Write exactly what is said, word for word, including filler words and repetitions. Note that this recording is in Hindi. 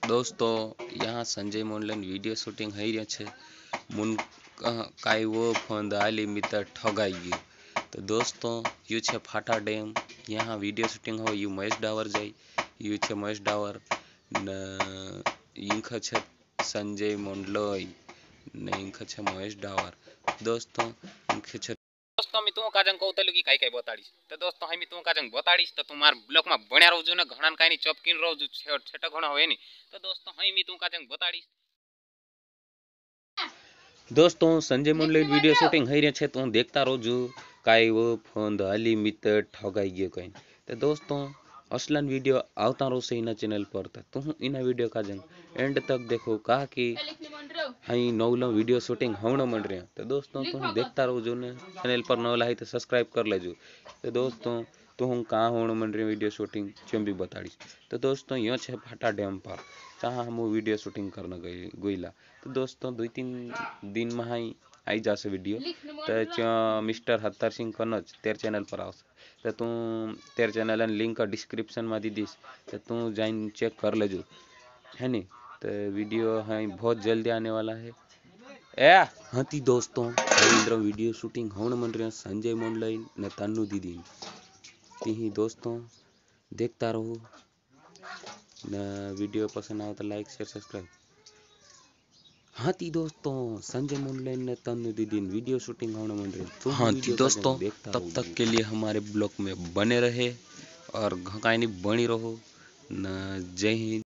दोस्तों यहाँ संजय मोंडलन वीडियो शूटिंग हई रहा छे मुन काई वो फंद आली मित्र ठगाई गयो। तो दोस्तों यू छे फाटा डेम, यहाँ वीडियो शूटिंग हो यू महेश डावर जाई यू छे महेश डावर न इंख छे संजय मोंडलोई न इंख छे महेश डावर। दोस्तों इंख छे दोस्तों मी तुम काजंग कहतलु की काई काई बताड़ीश। तो दोस्तों हमी तुम काजंग बताड़ीश तो तुम्हार ब्लॉक में बण्या रहजो ने घणान काई नी चपकीन रहजो छेटा घणा होय नी। तो दोस्तों हमी मी तुम काजंग बताड़ीश। दोस्तों संजय मोंडले वीडियो शूटिंग हई रहा छे तो देखता रहजो काई वो फंद आली मित्र ठगाई गयो कई। तो दोस्तों असलन वीडियो आवता रहशे इना चैनल पर तो तुम इना वीडियो काजंग एंड तक देखो का कि हई नवलो वीडियो शूटिंग होने मन रहा। तो दोस्तों तुम देखता रहजो ने चैनल पर नवला है तो सब्सक्राइब कर लेजो। तो दोस्तों तुम कहाँ होने मन रही वीडियो शूटिंग चम भी बताड़ीश। तो दोस्तों यो छे फाटा डैम पर जहाँ हम वीडियो शूटिंग करने गई गईला। तो दोस्तों दो तीन दिन में ही आई जासे वीडियो। तो मिस्टर हत्तर सिंह कनज तेर चैनल पर आवशे। तो तू तेर चैनल लिंक डिस्क्रिप्शन में दी दीश तो तू जाइन चेक कर लेजो है नी। तो वीडियो है बहुत जल्दी आने वाला है। ए हाथी दोस्तों रविंद्र वीडियो शूटिंग होने मन रहा संजय मोंडले ने तन्नू दीदी ती दोस्तों देखता रहो न वीडियो पसंद आओ तो लाइक शेयर सब्सक्राइब। हाथी दोस्तों संजय मोंडले ने तन्नू दीदी वीडियो शूटिंग होने मन रही। तो हाथी दोस्तों तब तक के लिए हमारे ब्लॉग में बने रहे और घकाई बनी रहो न। जय हिंद।